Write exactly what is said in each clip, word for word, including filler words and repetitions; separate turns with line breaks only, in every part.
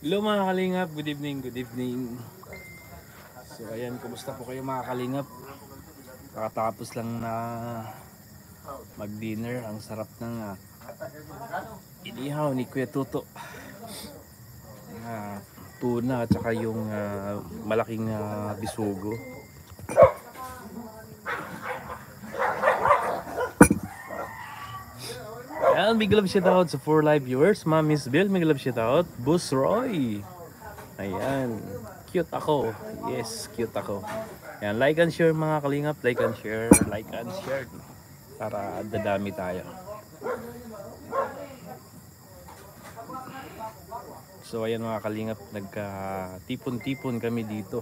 Hello mga kalingap, good evening, good evening. So ayan, kumusta po kayo mga kalingap? Kakatapos lang na mag-dinner, ang sarap ng uh, inihaw ni Kuya Tuto. Uh, tuna at saka yung uh, malaking uh, bisugo. Ayan, big love shoutout sa four live viewers. Ma'am Miss Bill, big love shoutout. Boss Roy. Ayan, cute ako. Yes, cute ako. Ayan, like and share mga kalingap. Like and share, like and share. Para dadami tayo. So ayan mga kalingap, nagka-tipon-tipon kami dito.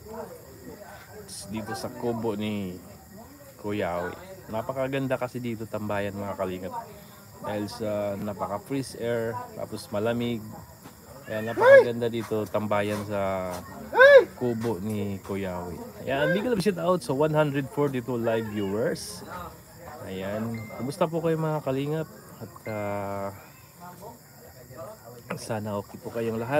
Dito sa kubo ni Kuyawi. Napakaganda kasi dito tambayan mga kalingap. Dahil sa napaka freeze air, tapos malamig. Ayan, napakaganda dito tambayan sa kubo ni Kuyawi. Ayan, big love shout out sa one hundred forty-two live viewers. Ayan, kumusta po kayo mga kalingap? At uh, sana okay po kayong lahat.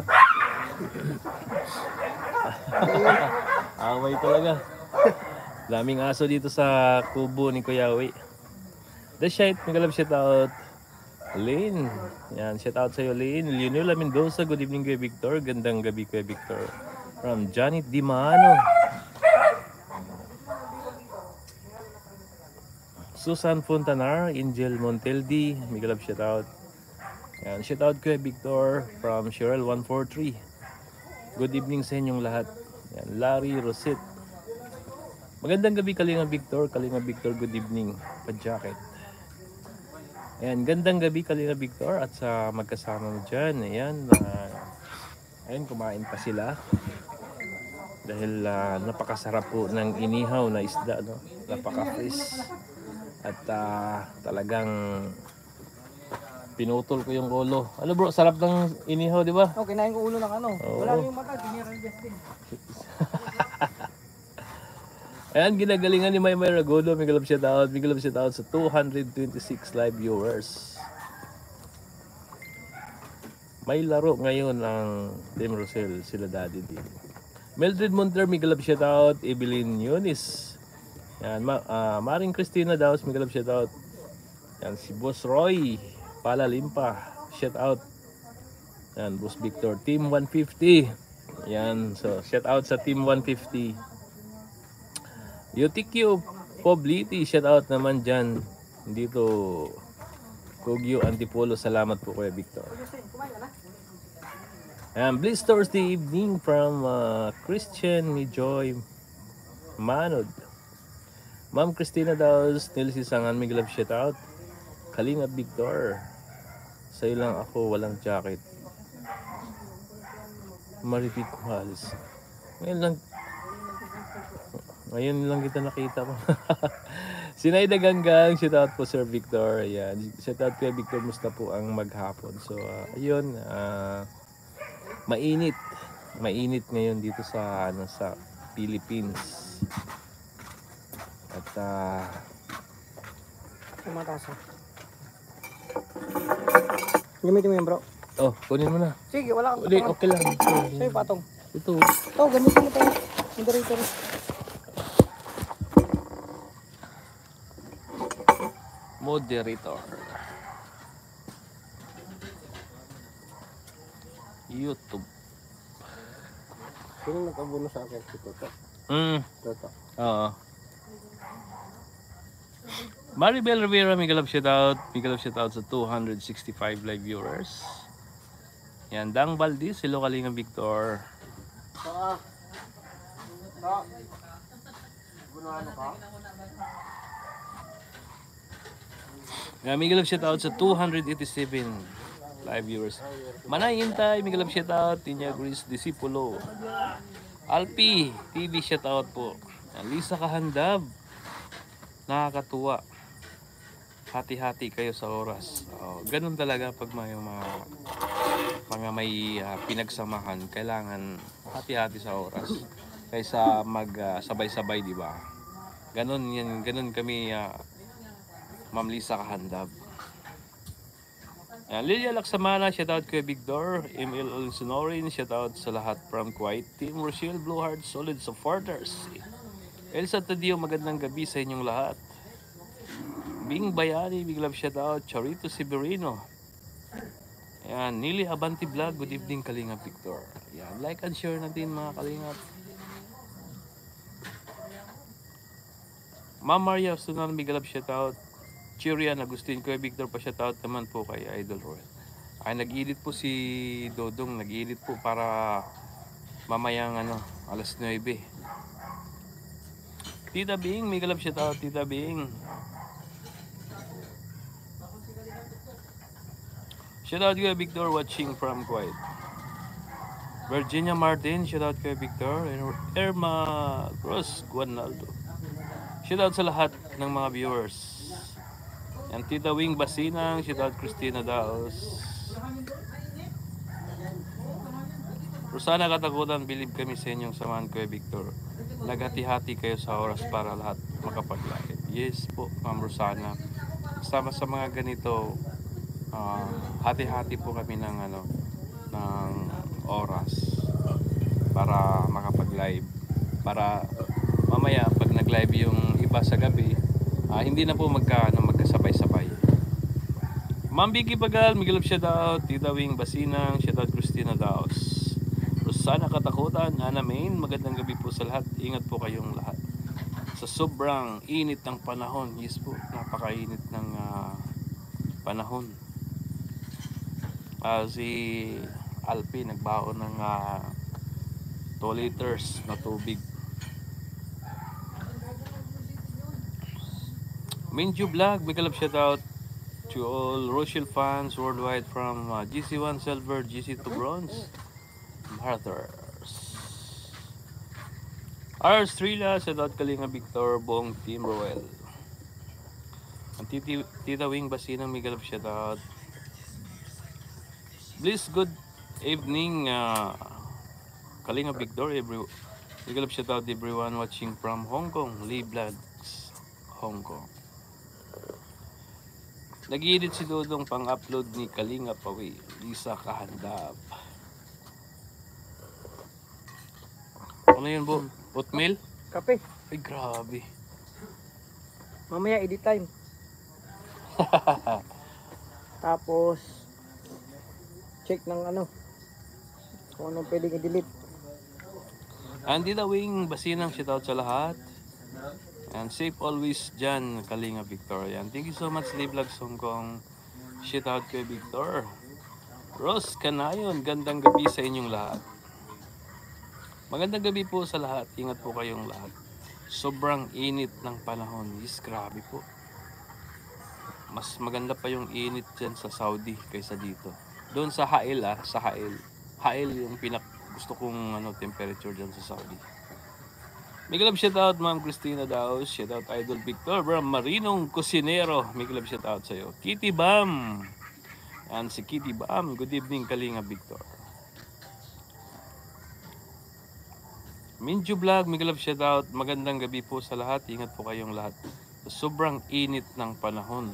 Away talaga. Daming aso dito sa kubo ni Kuyawi. The shite, big love shout out. Lynn, yan, shout out sa iyo Lynn. Leonela Mendoza, good evening Kuya Victor. Gandang gabi Kuya Victor. From Janet Dimano. Susan Fontanar, Angel Monteldi, mega love shout out. Yan, shout out Kuya Victor from Cheryl one four three. Good evening sa inyong lahat. Yan, Larry Roset. Magandang gabi Kalinga Victor, Kalinga Victor, good evening. Pa-jacket. Ayan, gandang gabi Kalinga Victor at sa magkasama mo dyan. Ayan, uh, ayan, kumain pa sila. Dahil uh, napakasarap po ng inihaw na isda, no? Napaka-fresh. At uh, talagang pinutol ko yung ulo. Ano bro, sarap ng inihaw, di ba?
Oh, kinain ko ulo ng ano.
Oo.
Wala yung mata, dinirang din.
Ayan, ginagalingan ni Maymay Ragodo. Miguel of shoutout. Miguel of shoutout sa two hundred twenty-six live viewers. May laro ngayon ang Team Rosel, sila Daddy D. Mildred Monter, Miguel of shoutout. Evelyn Yunis. Yan, ma uh, Maring Christina Daos, Miguel of shoutout. Yan, si Boss Roy Palalimpa, shoutout. Yan, Boss Victor, Team one fifty. Yan, so shoutout sa Team one fifty. U T Q Pobliti, shout out naman dyan dito Kogyo Antipolo, salamat po Kuya Victor. And Bliss Thursday evening from uh, Christian ni Joy Manod. Ma'am Christina Daos, Nilsi Sangan, Miguel of shout out. Kalinga Victor, sa'yo lang ako, walang jacket. Maripit Kumalis. Ngayon lang Ngayon lang kita nakita mo. Sinay Daganggang, shout out po Sir Victor. Ayan, shout out kay Victor, musta po ang maghapon. So, uh, ayun, uh, mainit. Mainit ngayon dito sa ano sa Philippines. At uh,
Tumatasa. Gamitin mo yan bro.
oh, kunin mo na.
Sige, wala kang
Uli,
patong.
okay lang.
Sa'yo patong.
Ito.
Oh, gamitin mo tayo. Moderator.
Moderator. YouTube.
Sino nag-abono sa akin? Si Toto.
Mm.
Toto.
Oo. Maribel Rivera, Miguel of shoutout. Miguel of shoutout sa two hundred sixty-five live viewers. Yan, Dang Valdez, hello Kalinga Victor.
Ah. Ah. Bunuhan ka?
Yan, Miguel of shoutout sa two hundred eighty-seven live viewers. Manay Intay, Miguel of shoutout. Tinya Gris Disipulo. Alpi, T V shoutout po. Yan, Lisa Kahandab. Nakakatuwa. Hati-hati kayo sa oras. Oh, ganun talaga pag may mga mga may uh, pinagsamahan, kailangan hati-hati sa oras kaysa mag uh, sabay-sabay, di ba? Ganun yan, ganun kami uh, Ma'am Lisa Kahandab. Ayan, Lilia Laksamana, shoutout kay Victor. Emil Olsonorin, shoutout sa lahat from Kuwait. Team Rochelle Blue Heart, solid supporters. Elsa Tadio, magandang gabi sa inyong lahat. Bing Bayani, big love shoutout. Charito Severino. Ayan, Nili Abanti Vlog, good evening Kalingap Victor. Ayan, like and share natin mga Kalingap. Ma'am Maria Sunan, big love shoutout. Chirian Agustin Kuya Victor pa shoutout naman po kay Idol Roy. Ay nag-edit po si Dodong, nag-edit po para mamayang ano, alas nuwebe. Tita Bing, may galap shoutout Tita Bing. Shoutout Kuya Victor watching from Kuwait. Virginia Martin, shoutout Kuya Victor. Irma Cruz Guanaldo. Shoutout sa lahat ng mga viewers. Yan, Tita Wing Basinang, shoutout Christina Daos. Rosana Katakutan, believe kami sa inyong samahan Kuya Victor. Naghati-hati kayo sa oras para lahat makapag-live. Yes po, Ma'am Rosana. Kasama sa mga ganito, uh, hati-hati po kami ng ano, ng oras para makapag-live. Para mamaya pag nag-live yung iba sa gabi, uh, hindi na po magka, ano, magkasabay-sabay. Ma'am Vicky Pagal, Miguel shoutout. Tita Wing Basinang, shoutout Christina Daos. Rosana Katakutan, Ana Main, magandang gabi po sa lahat. Ingat po kayong lahat. Sa sobrang init ng panahon, yes po, napakainit ng uh, panahon. Uh, si Alpi nagbaon ng uh, two liters na tubig. Minju Vlog, big love shoutout to all Rochelle fans worldwide from uh, G C one Silver, G C two Bronze, Martyrs. R. Strila, shoutout Kalinga Victor, buong Team Roel. Ang titi, Tita Wing Basinang, big love shoutout. Bliss, good evening, uh, Kalinga Victor, every, big love shoutout everyone watching from Hong Kong, Lee Vlogs, Hong Kong. Nag-edit si Dodong pang-upload ni Kalinga Pawi, Lisa Kahandap. Ano yun, Bo? Oatmeal?
Kape.
Ay, grabe.
Mamaya edit time. Tapos check ng ano kung anong pwedeng i-delete.
Andy the Wing, Basinang, shoutout sa lahat. And safe always dyan, Kalinga Victor. Yan. Thank you so much, Lee Vlogs Hong Kong. Shoutout kay Victor. Rose Canayon, gandang gabi sa inyong lahat. Magandang gabi po sa lahat. Ingat po kayong lahat. Sobrang init ng panahon. Yes, grabe po. Mas maganda pa yung init dyan sa Saudi kaysa dito. Doon sa Hail ah, sa Hail. Hail yung pinak gusto kong ano, temperature dyan sa Saudi. May love shoutout Ma'am Christina Daos. Shoutout Idol Victor Bram Marinong Kusinero. May love shoutout sa'yo. Kitty Bam. Yan si Kitty Bam. Good evening Kalinga Victor. Minju Vlog, may love shoutout. Magandang gabi po sa lahat. Ingat po kayong lahat. Sobrang init ng panahon.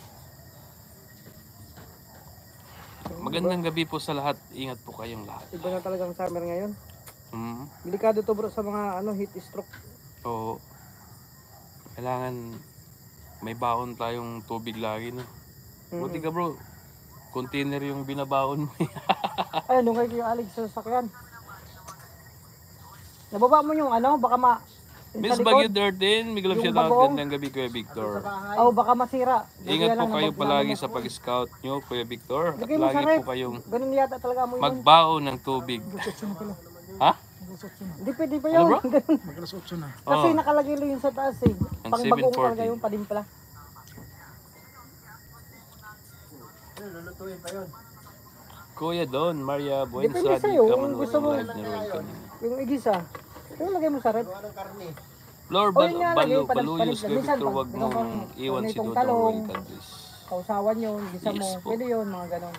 Magandang gabi po sa lahat. Ingat po kayong lahat.
Iba na talagang summer ngayon.
Hmm.
Delikado to bro sa mga ano heat stroke.
Oo. Kailangan may baon tayong tubig lagi, no? Buti ka bro, container yung binabaon mo.
Ay, nung kayo yung alig sa sasakyan. Nababa mo yung ano, baka ma...
Miss Bagyo thirteen, may love
Yung
shoutout.
bagoong.
Gandang gabi Kuya Victor.
Oh, baka masira.
Ingat
Kaya
po
lang,
kayo
nabag-
palagi
nabag-
sa pag-scout nyo, Kuya Victor. At
Lagay mo sa
lagi
ref.
po kayong
Ganun yata talaga mo yun.
magbaon ng tubig. Ha?
Hindi pwede pa
Ano,
yun.
bro?
Ganun. Kasi
Oo.
nakalagay lang yun sa taas eh.
Ang
Pang
seven
bagong
forty.
talaga yung padimpla.
Kuya Don, Maria
Depende
Buensa, di
sa'yo,
ka
kung
manood
gusto
ng
mo.
live ni Roel kanina.
Yung igisa. Yung lagay mo sa ref.
Flor
Oh,
Bal
yun nga,
Balu,
lagay, padam-
Baluyos,
padam-
Kuya
minsan,
Victor,
pag-
wag
ikaw
mong
kung-
iwan
kung
si
itong
Dodong
talong,
Roel Caldis.
Kausawan yun, gisa mo.
Yes po.
Pwede yun, mga ganon.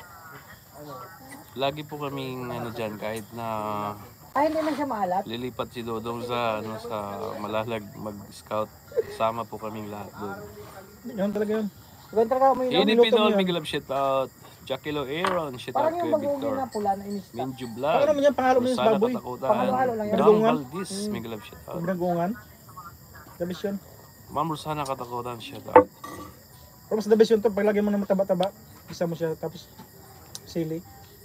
Lagi po kaming ano dyan, kahit na
Ay, hindi man siya maalat.
lilipat si Dodong sa ano sa Malalag mag-scout, sama po kaming lahat doon.
Ganun talaga yun. Ganun talaga mo yun.
Ini Pinol, big love shout out. Jackilo Aaron, shout
Parang
out
yung
Kuya
bagoong
Victor.
na pula na inista.
Minju
Ano
Vlog.
naman yan, pangalo mo yung sa
Rosana
baboy.
Katakutan.
Panghalo-halo lang yan.
Dam
Binagungan.
Valdez,
Mm.
mega love shout out.
Binagungan. The best yun.
Ma'am Rosana Katakutan, shout out.
Tapos the best yun to, paglagay mo ng mataba-taba, isa mo siya, tapos sili.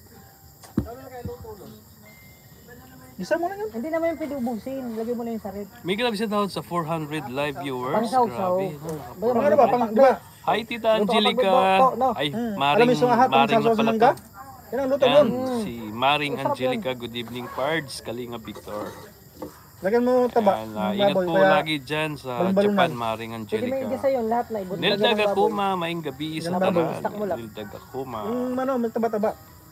Isa mo na yun.
Hindi naman yung pwede ubusin. Lagay mo na yung sa rep.
Mega love shout out sa four hundred live viewers.
Pang-saw-saw.
Grabe. no?
Ba-
Pang ano ba, pang, di ba?
Hi Tita
Luto
Angelica.
kapag luto, no?
Ay,
Hmm. Alam
Maring,
mo yung sungahat, pang
Maring na
salsa sa
pala
mangga?
to.
Yan ang luto
Yan,
doon.
si Maring
Masarap
Angelica. Good evening, Pards. Kalinga Victor.
Lagyan mo taba.
Yan, ah,
ng
ingat
baboy,
po
kaya
lagi dyan sa
balon-balunan.
Japan, Maring
Pwede may
Angelica.
igisa yun lahat na ibot.
Nildag Akuma, maing gabi sa
Yan ang baboy.
tanan.
Stock mo lang.
Nildag Akuma.
Yung ano, may taba-taba.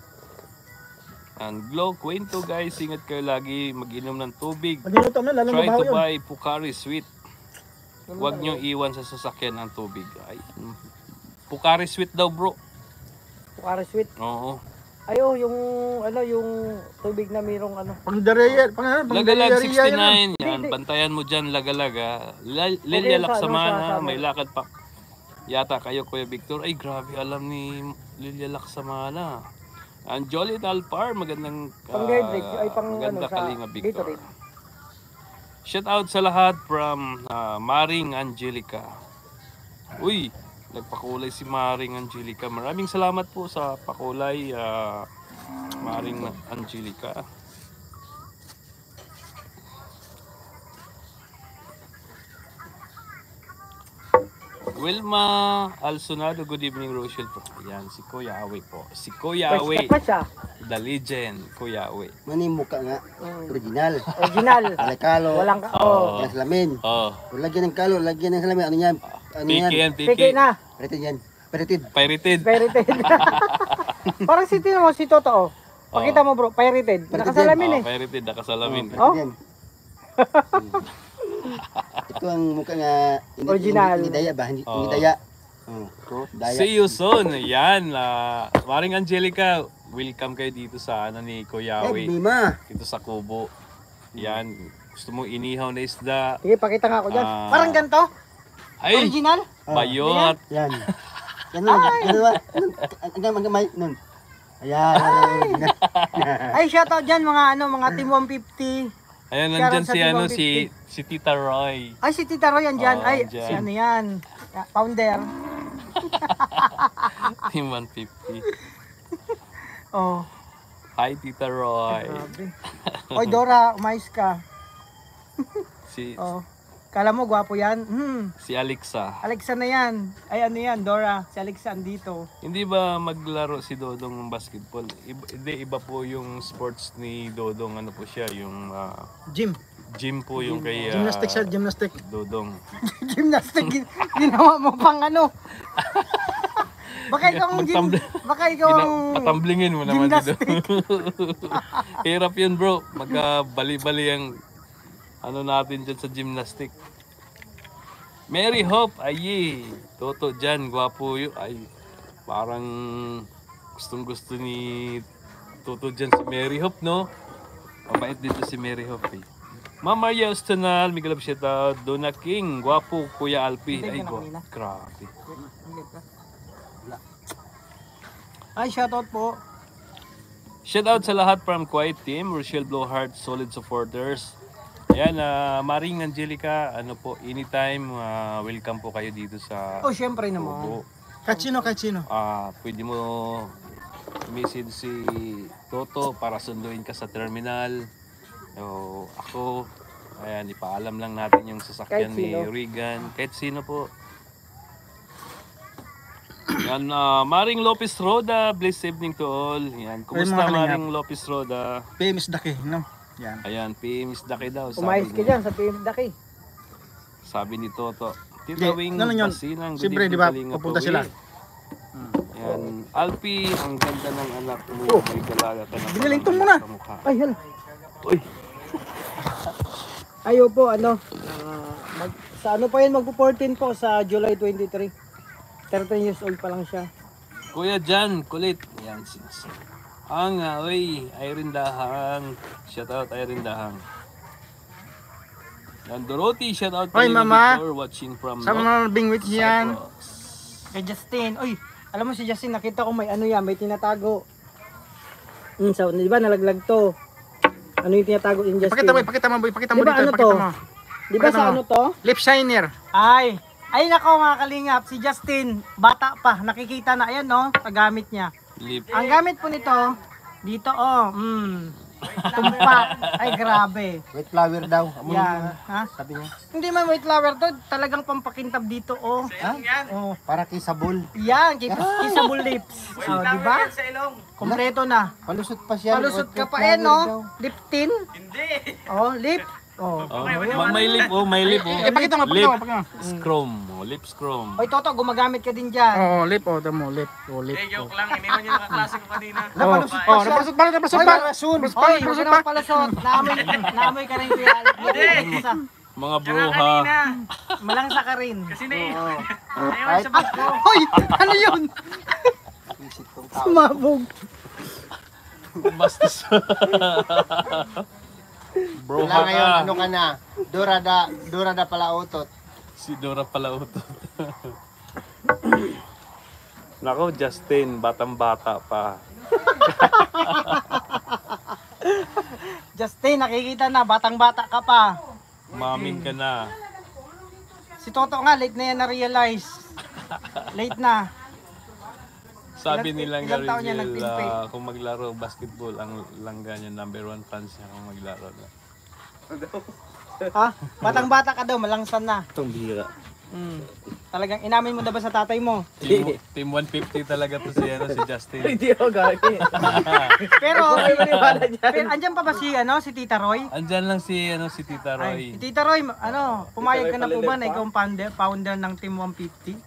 And Glow Kwento guys, ingat kayo lagi mag-inom ng tubig.
Pag niluto mo, lalong
Try
mabaho
to
yun.
buy Pocari Sweet. Huwag nyo iwan sa sasakyan ang tubig. Ay, mm. Pocari Sweet daw bro.
Pukara sweet.
Oo.
Ayo, yung ano, yung tubig na mayroong ano.
Pang dareya, pang ano, pang
Lagalag
dareya yan.
sixty-nine. Yan,
Hindi, hindi.
bantayan mo dyan lagalag ha. Lil-
Okay,
Lilia
sa ano,
Laksamana,
sa- sa-
may lakad pa. Yata kayo Kuya Victor. Ay grabe, alam ni Lilia Laksamana. Ang Jolly Alpar, magandang
Pang
ah,
Gatorade, ay pang
maganda
ano, sa
Kalinga Victor.
Gatorade.
Shout out sa lahat from ah, Maring Angelica. Uy, nagpakulay si Maring Angelica. Maraming salamat po sa pakulay, ah, Maring Angelica. Wilma Alsonado, good evening Rochelle po. Ayan, si Kuya Awe po. Si Kuya Awe,
Pa siya.
the legend, Kuya Awe.
Mani muka nga,
Mm.
original.
Original.
Alay kalo,
Walang ka. Oh.
yan salamin.
Oh,
Kung lagyan ng kalo, lagyan ng salamin, ano yan? Ano
piki
yan?
yan,
Piki
piki.
na.
Pirated yan. Pirated.
Pirated.
Pirated. Parang si Tino mo, si Toto. Oh. Pakita mo bro, pirated.
Pirated
Nakasalamin
Oh,
eh.
pirated, nakasalamin.
Pirated
Oh.
yan. Hmm. Ito ang muka nga, hindi,
Original.
Hindi, hindi daya ba? Hindi,
Oh.
hindi daya. Oh, ito, daya.
See you soon. Yan. ah, Maring Angelica, welcome kayo dito sa ano ni Kuya
Eh,
Awe.
Bima.
Dito sa Kubo. Yan. Gusto mo inihaw na isda.
Sige, pakita nga ako dyan.
Ah.
Parang ganito.
Ay!
Original.
Bayot!
Yan. Yan nun, yan nun, nun, hanggang hanggang may, nun. Ayan, original.
Ay, shoutout dyan mga ano, mga Team one fifty.
Ayan,
Shoutout
nandyan
sa
si,
Team
ano,
one
si, si Tita Roy.
Ay, si Tita Roy yan dyan.
Oh,
Ay,
dyan.
si ano yan. Ah, Founder.
Team one fifty.
Oh.
Hi, Tita Roy.
Grabe. Oy, Dora, umayos ka.
Si,
Oh. Kala mo, gwapo yan. Hmm.
si Alexa.
Alexa na yan. Ay, ano yan, Dora. Si Alexa andito.
Hindi ba maglaro si Dodong ng basketball? Iba, hindi, iba po yung sports ni Dodong. Ano po siya? Yung ah,
Gym.
gym po yung kay ah,
Gymnastic sir, gymnastic.
Dodong.
Gymnastic. gin- Ginawa mo pang ano. Baka ikaw ang gym,
Magtamble-
baka ikaw ang
Gina- patamblingin mo naman si
gymnastic.
Dodong. Hirap yun bro. Magka-bali-bali ang ano natin dyan sa gymnastic. Mary Hope, ay Toto dyan, gwapo yun. Ay, parang gustong gusto ni Toto dyan si Mary Hope, no? Mabait dito si Mary Hope, eh. Ma'am Maria Ostanal, Miguel Absieta, Donna King, gwapo, Kuya Alpi.
Hindi
Ay,
ka na
gwapo.
kanina.
Grabe.
Ay, shoutout po.
Shout out sa lahat from Quiet Team, Rochelle Blowhart, solid supporters. Ayan, ah, Maring Angelica, ano po, anytime, ah, welcome po kayo dito sa
Oh, syempre naman.
Kubo.
Kahit sino, kahit sino.
Ah, pwede mo message si Toto para sunduin ka sa terminal. So, ako, ayan, ipaalam lang natin yung sasakyan
Kahit
ni
sino.
Regan. Kahit sino po. Yan, ah, Maring Lopez Roda, blessed evening to all. Yan, kumusta
mga kalingap.
Maring Lopez Roda?
P M is daki, no? Yan.
Ayan, P M is Daki daw.
Umayos ka
ni,
dyan sa P M Daki.
sabi ni Toto.
Hindi,
Titawing
ano yun?
Basinang, good
Siyempre,
evening,
di ba,
Kalinga
papunta
Pawi.
sila.
Ayan, Alpi, ang ganda ng anak mo.
Oh.
May dalaga ka na
Binilingtong
palang
mo na.
sa mukha.
Ay, hala.
Uy,
Ayo po, ano. ah, mag, sa ano pa yun, magpo-fourteen po sa July twenty-three. thirteen years old pa lang siya.
Kuya Jan, kulit. Ayan, sis. Ang, ah, uy, Irene Dahang. Shout out, Irene Dahang. Yan, Dorothy, shout out
Hoy,
Kalinga
Mama.
Victor, watching from
Sa mga bingwit yan.
Cyprus.
Kay Justin. Uy, Alam mo si Justin, nakita ko may ano yan, may tinatago. Hmm, so, di ba nalaglag to? Ano yung tinatago in Justin?
Pakita mo, pakita mo, boy. Pakita mo
Di ba
dito,
ano
pakita
to?
mo.
Di ba
Pakita
sa
mo.
ano to?
Lip shiner.
Ay, ay nako mga kalingap, si Justin, bata pa, nakikita na, ayan no, paggamit niya.
Lip.
Ang gamit po nito, dito oh, mm, tumpa, ay grabe.
Wet flower daw. Amo
Yan,
yung-
ha?
Sabi niya.
Hindi man white flower to, talagang pampakintab dito oh. Oh,
Para kay sabol.
yan, kay kissable lips. Oh, di ba? Kompleto na.
Palusot pa siya.
Palusot
Wet-
ka
wet
pa eh
flower
no?
daw.
Lip tint? Hindi. Oh, lip. Oh.
Oh, ma- may lip, oh, may lip, oh.
Eh, pakita mo, pakita
Lip
mo, pakita mo.
scrum, oh, lip scrum.
Oy, Toto, gumagamit ka din dyan.
Oo, lip, oh, tamo, lip. Oh, lip.
Eh, joke lang. Iniwan niyo yung kaklase ko kanina.
Oh, oh, napalusot pa, napalusot pa. Napalusot pa,
Hoy, huwag
napalusot
ka
pa.
naman palasot. Naamoy, naamoy ka rin kuya. Hindi.
Mga
Tsaka
bruha.
kanina.
Malangsa ka rin.
Kasi na eh.
Kahit
Ayaw sa bag ko.
Hoy, ano yun?
visit tong tao.
Sumabog.
Bastos. Bruha
Wala ngayon,
ka.
ano ka na? Durada, durada pala utot.
Si Dora pala utot. Nako, Justin, batang-bata pa.
Justin, nakikita na, batang-bata ka pa.
Maming ka na.
Si Toto nga, late na yan na-realize. Late na.
Sabi
Ilan-
nilang
ilang taon niya
Garigel,
nagtimpe?
ah, kung maglaro basketball, ang langga niya, number one fans niya kung maglaro na.
Ha? Batang-bata ka daw, malangsan na.
Itong bihira.
Hmm. Talagang inamin mo na ba sa tatay mo?
Team, team one fifty talaga to si, ano, si Justin.
Hindi ako gagi.
Pero, pero andyan pa ba si, ano, si Tita Roy?
Andyan lang si, ano, si Tita
Ay,
Roy.
si Tita Roy, ano, pumayag ka na po ba na ikaw ang founder, founder ng Team one fifty?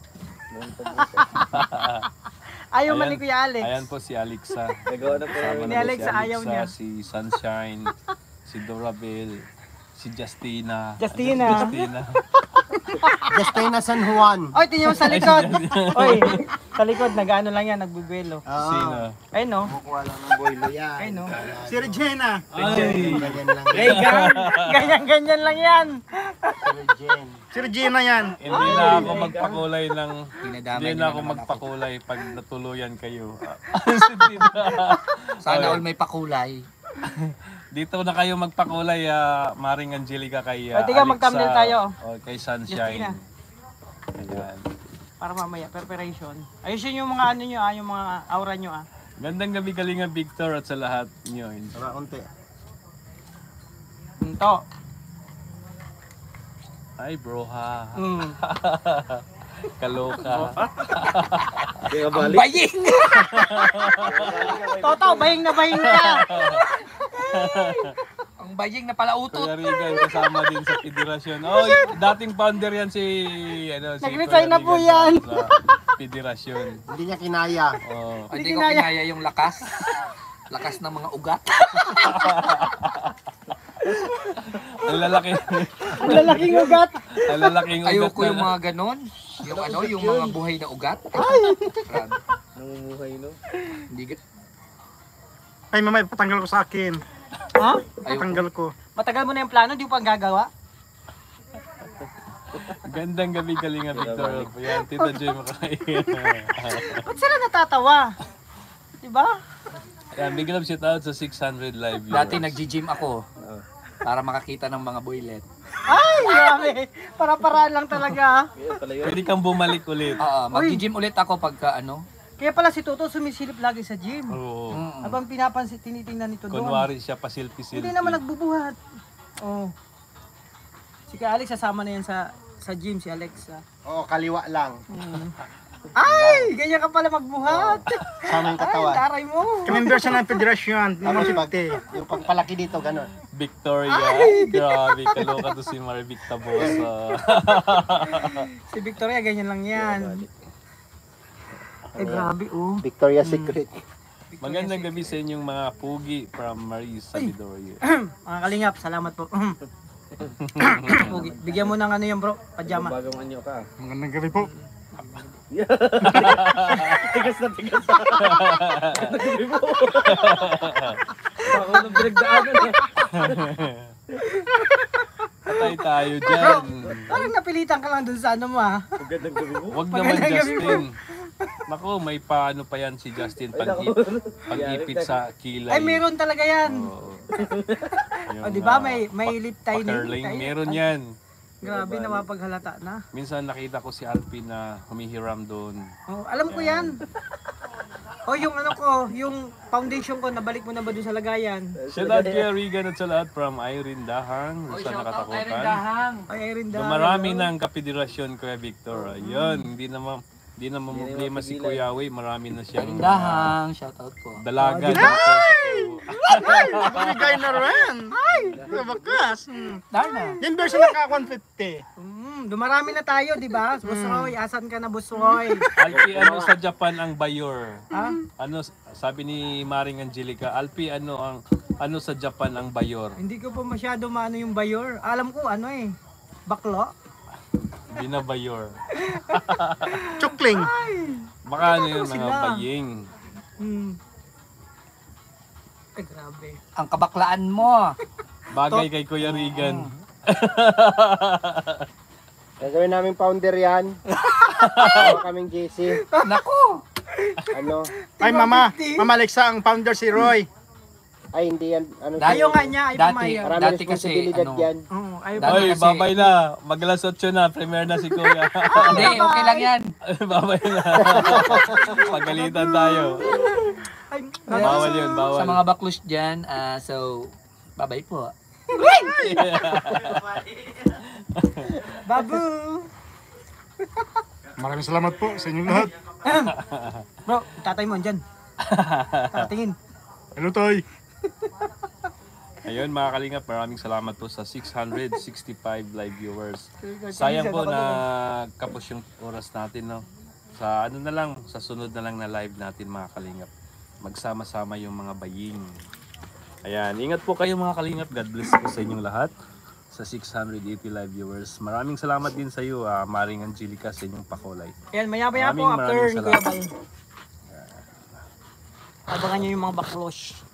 Ayaw man ni Kuya Alex.
Ayan po si Alexa.
Nagawa na po.
Kasama
Ni
na po
Alexa,
si
ayaw niya.
si Sunshine, si Dorabel, si Justina.
Justina.
Ano, Justina.
Justina San Juan.
Oy, tingnan mo sa likod. Oy, sa likod, nag-ano lang yan, nagbubuelo.
Sino?
Ay no.
Kukuha lang ng boilo yan.
Ay no.
Si Regina.
Ay!
Ganyan lang.
Ganyan-ganyan lang yan.
Si Regen.
Si Regina yan.
Hindi na ako magpakulay ng hindi na ako magpakulay pag natuluyan kayo. Si Tita.
Sana all may pakulay.
Dito na kayo magpakulay, ah, Maring Angelica kay ah,
Ay, tiga,
Alexa,
mag-thumbnail tayo.
o kay Sunshine.
Justina.
Ayan.
Para mamaya, preparation. Ayusin yung mga ano nyo ah, yung mga aura nyo ah.
Gandang gabi Kalinga Victor at sa lahat nyo.
Tara, konti.
Ito.
Ay bro ha.
Mm.
Kaloka.
Ang baying!
Toto, bahing na bahing ka.
Ang baying na pala utot.
Kuya Regan kasama din sa federasyon. Oh, dating founder yan si ano si
Nag-resign
Kuya
na po
Regan
yan.
sa federasyon.
Hindi niya kinaya.
Oh.
Hindi ko
kinaya.
kinaya yung lakas. Lakas ng mga ugat.
Ang lalaki.
Ang lalaking ugat.
Ang lalaking ugat.
Ayoko yung
na-
mga ganon. Yung ano, yung mga buhay na ugat. Grabe.
Namumuhay, no?
Hindi ga-
Ay, mamay, patanggal ko sa akin.
Ha?
Patanggal ko.
Matagal mo na yung plano, di mo pa gagawa?
Gandang gabi Kalinga Victor. Yan, Tita Joy makakain.
Ba't sila natatawa? Diba?
Yan, big love shout out sa six hundred live viewers.
Dati nag-gym ako. Para makakita ng mga boylet.
Ay, grabe. Para-paraan lang talaga.
Pwede kang bumalik ulit.
Oo, mag-gym ulit ako pagka ano.
Kaya pala si Toto sumisilip lagi sa gym.
Oo.
Mm.
Habang pinapansin, tinitingnan nito doon.
Kunwari siya pasilpi-silpi.
Hindi naman nagbubuhat. Oh. Si Kuya Alex, sasama na yan sa sa gym, si Alexa.
Oo, kaliwa lang.
Mm. Ay, ganyan ka pala magbuhat.
Sama yung
Ay,
katawan.
taray mo.
Kamember siya ng federasyon.
Tapos
Yung
pag,
fifty.
yung pagpalaki dito, gano'n.
Victoria. Grabe, kaloka to si Marvic Tabosa.
Si Victoria, ganyan lang yan. Ay, grabe oh.
Victoria's Secret.
Magandang gabi sa inyong mga pugi from Maris Sabidoria.
Mga kalingap, salamat po. Pugi. Bigyan mo ng ano yan bro, pajama.
Bagong anyo ka. Magandang gabi po.
Tigas na tigas.
Ako nang pinagdaanan eh.
Patay tayo dyan.
Parang napilitan ka lang dun sa ano mo ah.
Magandang gabi po.
Huwag naman
Magandang gabi
Justin. Naku, may paano pa yan si Justin pag-ip, pag-ipit sa kilay.
Ay, meron talaga yan.
Oo.
O, di ba? May, may lip tiny.
Curling,
Tiny.
meron yan.
Grabe, napapaghalata na.
Minsan nakita ko si Alpin na humihiram doon.
Oh, alam ko yan. O, yung ano ko, yung foundation ko, nabalik mo na ba doon sa lagayan?
Shout out kay Regan at sa lahat from Irene Dahang sa nakatakutan.
Ay, Erin
So,
dahil.
marami ng kapedrasyon Kuya Victor. Ayun, hindi naman hindi naman problema si Kuya Wei. Marami na siyang
Dahang, shout out po.
dalaga.
Bigay na rin. Ay, nabakas. Hmm.
Dahang.
Yung version naka one fifty.
Mm, dumarami na tayo, di ba? Boss Roy, asan ka na, Boss Roy?
Alpi, ano sa Japan ang bayor?
Ha?
Ano, sabi ni Maring Angelica, Alpi, ano ang ano sa Japan ang bayor?
Hindi ko pa masyado maano yung bayor. Alam ko, ano eh, baklo.
Binabayor.
Chukling.
Baka ano yun,
Ano
mga
sila?
baying.
Hmm. Ay, grabe.
Ang kabaklaan mo.
Bagay kay Kuya Regan.
Gagawin namin founder yan. Ano kaming J C.
Naku.
Ano?
Ay, mama. Mama Alexa, ang founder si Roy.
Ay, hindi yan. Ano
Dati-
Ayaw nga niya, ay
Dati,
pumayag.
Marami
dati kasi,
responsibilidad
ano,
yan.
Oo, ayaw
Dati
Oy,
kasi-
babay na. Maglas otso na. Premier na si Kuya.
hindi, okay lang yan.
Babay na. Pagalitan tayo.
Ay,
Bawal yun, bawal.
Sa mga baklos dyan, ah, so, babay po.
babu.
Maraming salamat po sa inyong lahat.
Bro, tatay mo andyan. Tatingin.
Hello, Toy.
Ayun mga kalingap, maraming salamat po sa six hundred sixty-five live viewers. Sayang po na kapos yung oras natin, no? Sa ano na lang, sa sunod na lang na live natin mga kalingap. Magsama-sama yung mga baying. Ayan, ingat po kayo mga kalingap. God bless po sa inyong lahat. Sa six hundred eighty live viewers. Maraming salamat din sa iyo, ah, Maring Angelica, sa inyong pakulay.
Ayan, maya-maya po
Maraming
after
maraming
ni Kuya
salamat.
Bal. Abangan nyo yung mga baklos.